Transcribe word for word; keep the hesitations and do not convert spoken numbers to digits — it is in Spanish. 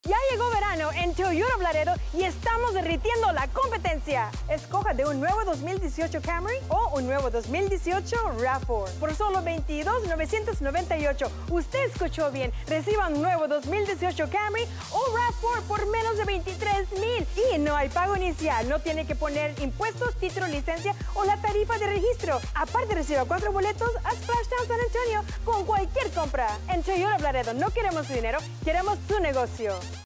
Ya llegó verano en Toyota Laredo y estamos derritiendo la competencia. Escoja de un nuevo dos mil dieciocho Camry o un nuevo dos mil dieciocho RAV cuatro por solo veintidós mil novecientos noventa y ocho. Usted escuchó bien. Reciba un nuevo dos mil dieciocho Camry o RAV cuatro por menos de veintitrés mil. Y no hay pago inicial. No tiene que poner impuestos, título, licencia o la tarifa de registro. Aparte, reciba cuatro boletos a Splashdown San Antonio con cualquier compra. En Toyota Laredo no queremos su dinero, queremos su negocio.